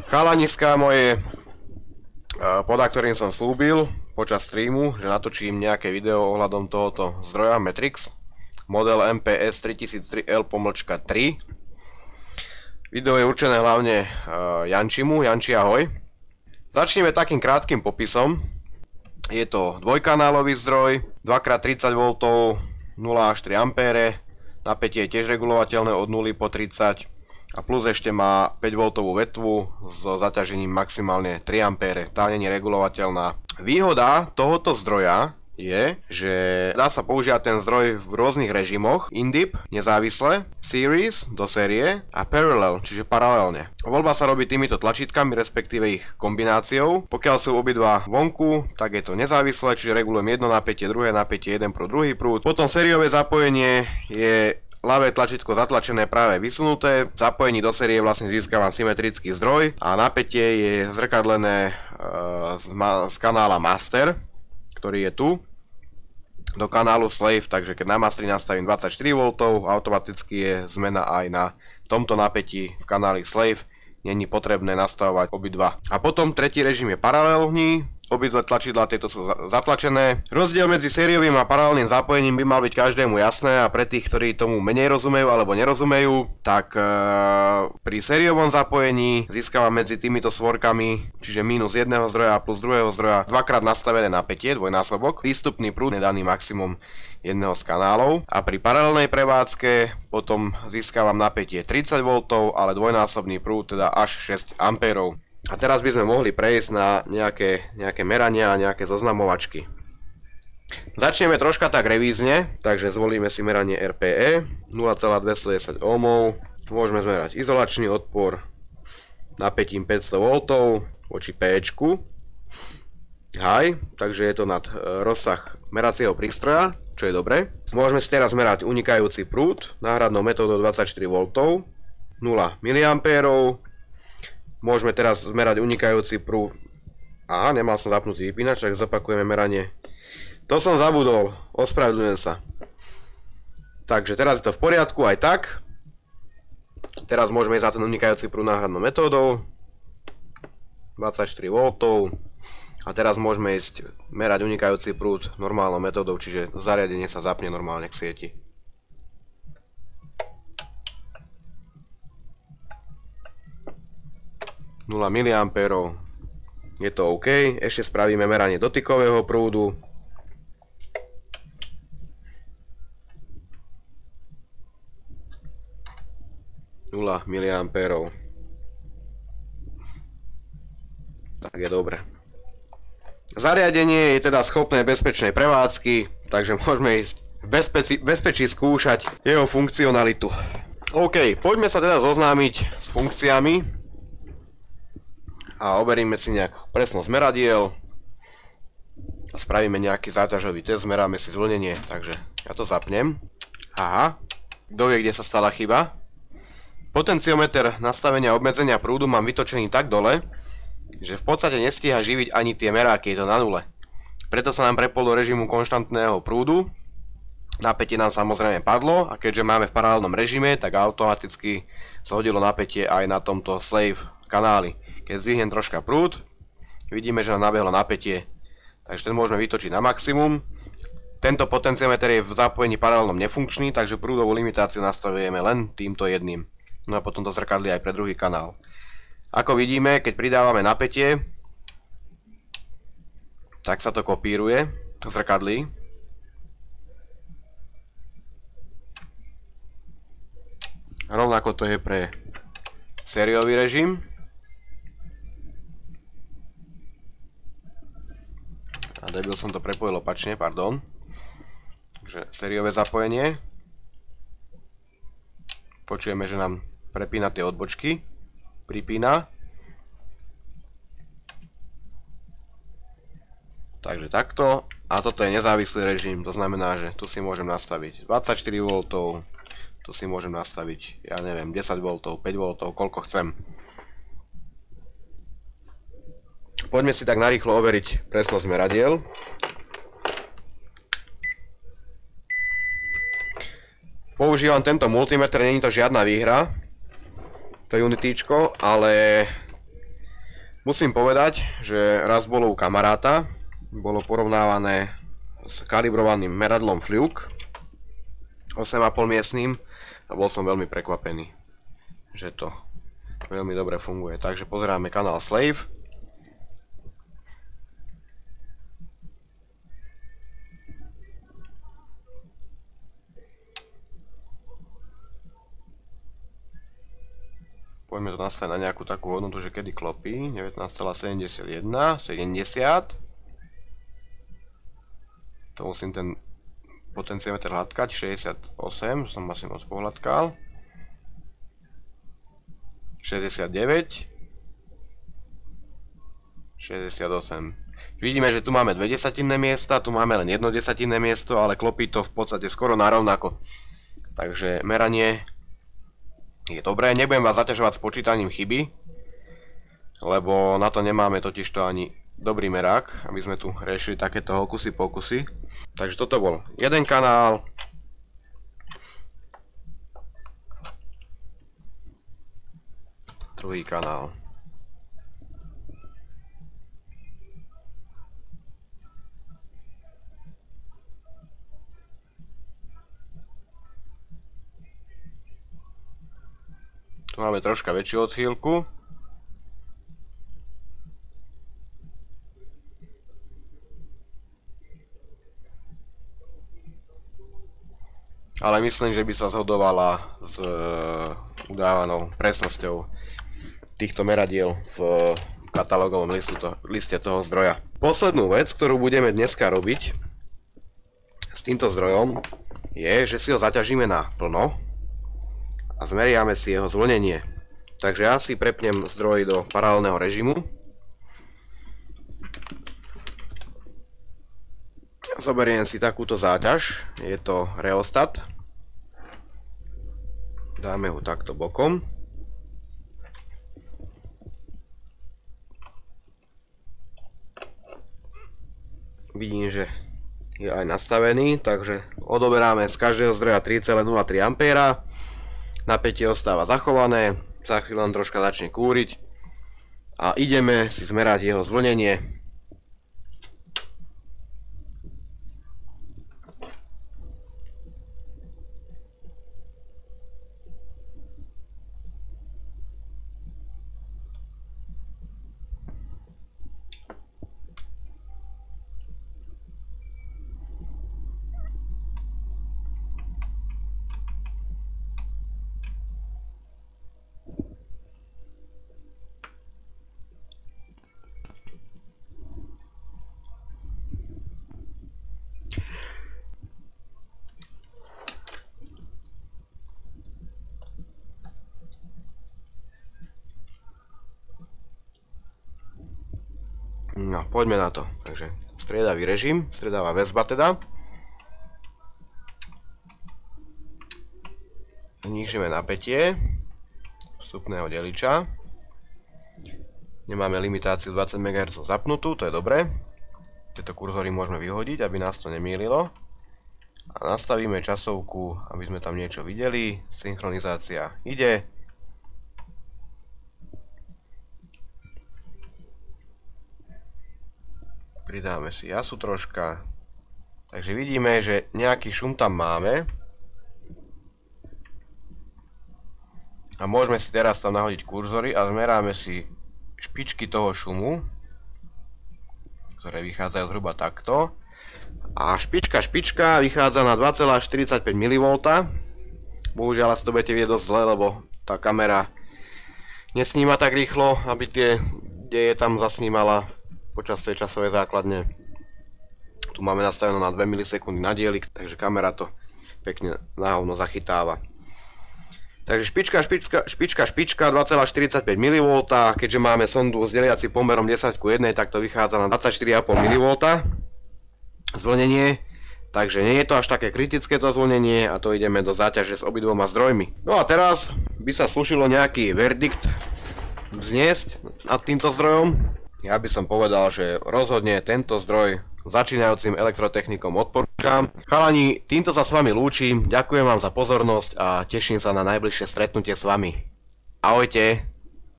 Chalaniska moje, podľa ktorým som slúbil počas streamu, že natočím nejaké video ohľadom tohoto zdroja Matrix model MPS 3003L-3. Video je určené hlavne Jančimu. Janči, ahoj. Začneme takým krátkym popisom. Je to dvojkanálový zdroj, 2x30V, 0 až 3 A. Napätie je tiež regulovateľné od 0 po 30 a plus ešte má 5V vetvu s zaťažením maximálne 3 A. Tá nie je regulovateľná. Výhoda tohoto zdroja je, že dá sa používať ten zdroj v rôznych režimoch: InDip, nezávisle, Series, do série, a Parallel, čiže paralelne. Voľba sa robí týmito tlačítkami, respektíve ich kombináciou. Pokiaľ sú obidva vonku, tak je to nezávislé, čiže regulujem jedno napätie, druhé napätie, jeden prúd, druhý prúd. Potom sériové zapojenie je ľavé tlačítko zatlačené, práve vysunuté. V zapojení do série vlastne získavam symetrický zdroj a napätie je zrkadlené z kanála Master, ktorý je tu, do kanálu Slave, takže keď na Masteri nastavím 24V, automaticky je zmena aj na tomto napätí v kanáli Slave. Není potrebné nastavovať obidva. A potom tretí režim je paralelný. Obidve tlačidlá tieto sú zatlačené. Rozdiel medzi sériovým a paralelným zapojením by mal byť každému jasné, a pre tých, ktorí tomu menej rozumejú alebo nerozumejú, tak pri sériovom zapojení získavam medzi týmito svorkami, čiže minus jedného zdroja a plus druhého zdroja, dvakrát nastavené napätie, dvojnásobok, prístupný prúd je daný maximum jedného z kanálov, a pri paralelnej prevádzke potom získavam napätie 30V, ale dvojnásobný prúd, teda až 6 A. A teraz by sme mohli prejsť na nejaké merania a nejaké zoznamovačky. Začneme troška tak revízne, takže zvolíme si meranie RPE 0,210 ohmov. Môžeme zmerať izolačný odpor napätím 500V voči P-čku. Hej, takže je to nad rozsah meracieho prístroja, čo je dobre. Môžeme si teraz merať unikajúci prúd náhradnou metódou 24V, 0 mA. Môžeme teraz zmerať unikajúci prúd. Aha, nemal som zapnutý vypínač, tak zopakujeme meranie. To som zabudol, ospravedlňujem sa. Takže teraz je to v poriadku aj tak. Teraz môžeme ísť na ten unikajúci prúd náhradnou metódou 24V. A teraz môžeme ísť merať unikajúci prúd normálnou metódou, čiže zariadenie sa zapne normálne k sieti. Nula mA. Je to OK. Ešte spravíme meranie dotykového prúdu. Nula mA. Tak je dobre. Zariadenie je teda schopné bezpečnej prevádzky, takže môžeme ísť v bezpečí skúšať jeho funkcionalitu. OK, poďme sa teda zoznámiť s funkciami a overíme si nejakú presnosť meradiel a spravíme nejaký záťažový test, zmeráme si zvlnenie, takže ja to zapnem. Aha, kto vie, kde sa stala chyba? Potenciometer nastavenia obmedzenia prúdu mám vytočený tak dole, že v podstate nestíha živiť ani tie meráky, je to na nule. Preto sa nám prepol do režimu konštantného prúdu. Napätie nám samozrejme padlo, a keďže máme v paralelnom režime, tak automaticky zhodilo napätie aj na tomto Slave kanáli. Keď zdvihnem troška prúd, vidíme, že nám nabehlo napätie, takže ten môžeme vytočiť na maximum. Tento potenciometer je v zapojení paralelnom nefunkčný, takže prúdovú limitáciu nastavujeme len týmto jedným. No a potom to zrkadlí aj pre druhý kanál. Ako vidíme, keď pridávame napätie, tak sa to kopíruje, zrkadlí. Rovnako to je pre sériový režim. A debil som to prepojil opačne, pardon. Takže sériové zapojenie. Počujeme, že nám prepína tie odbočky. Pripína. Takže takto. A toto je nezávislý režim, to znamená, že tu si môžem nastaviť 24V, tu si môžem nastaviť, ja neviem, 10V, 5V, koľko chcem. Poďme si tak narýchlo overiť presnosť meradiel. Používam tento multimeter, není to žiadna výhra, to je Unityčko, ale Musím povedať, že raz bolo u kamaráta, bolo porovnávané s kalibrovaným meradlom Fluke 8,5 miestnym a bol som veľmi prekvapený, že to veľmi dobre funguje. Takže pozeráme kanál Slave. Poďme to nastaviť na nejakú takú hodnotu, že kedy klopí. 19,71, 70. To musím ten potenciometer hladkať. 68, som asi moc pohľadkal. 69. 68. Vidíme, že tu máme 2 desatinné miesta, tu máme len 1 desatinné miesto, ale klopí to v podstate skoro narovnako. Takže meranie je dobré. Nebudem vás zaťažovať s počítaním chyby, lebo na to nemáme totižto ani dobrý merák, aby sme tu riešili takéto hokusy pokusy. Takže toto bol jeden kanál. Druhý kanál. Tu máme troška väčšiu odchýlku. Ale myslím, že by sa zhodovala s udávanou presnosťou týchto meradiel v katalógovom liste toho zdroja. Poslednú vec, ktorú budeme dneska robiť s týmto zdrojom, je, že si ho zaťažíme na plno a zmeriame si jeho zvlnenie. Takže ja si prepnem zdroj do paralelného režimu. Zoberiem si takúto záťaž, je to reostat. Dáme ho takto bokom. Vidím, že je aj nastavený, takže odoberáme z každého zdroja 3,03 A. Napätie ostáva zachované, za chvíľu len troška začne kúriť a ideme si zmerať jeho zvlnenie. No, poďme na to. Takže striedavý režim, striedavá väzba teda. Znížime napätie vstupného deliča. Nemáme limitáciu 20 MHz zapnutú, to je dobré. Tieto kurzory môžeme vyhodiť, aby nás to nemýlilo. A nastavíme časovku, aby sme tam niečo videli. Synchronizácia ide. Pridáme si jasu troška. Takže vidíme, že nejaký šum tam máme. A môžeme si teraz tam nahodiť kurzory a zmeráme si špičky toho šumu, ktoré vychádzajú zhruba takto. A špička vychádza na 2,45 mV. Bohužiaľ asi to budete vidieť dosť zle, lebo tá kamera nesníma tak rýchlo, aby tie deje tam zasnímala počas tej časovej základne. Tu máme nastavené na 2 milisekundy na dielik, takže kamera to pekne náhovno zachytáva. Takže špička 2,45 mV, keďže máme sondu s deliacím pomerom 10:1, tak to vychádza na 24,5 mV zvlnenie. Takže nie je to až také kritické to zvlnenie a to ideme do záťaže s obidvoma zdrojmi. No a teraz by sa slúšilo nejaký verdikt vzniesť nad týmto zdrojom. Ja by som povedal, že rozhodne tento zdroj začínajúcim elektrotechnikom odporúčam. Chalani, týmto sa s vami lúčim, ďakujem vám za pozornosť a teším sa na najbližšie stretnutie s vami. Ahojte.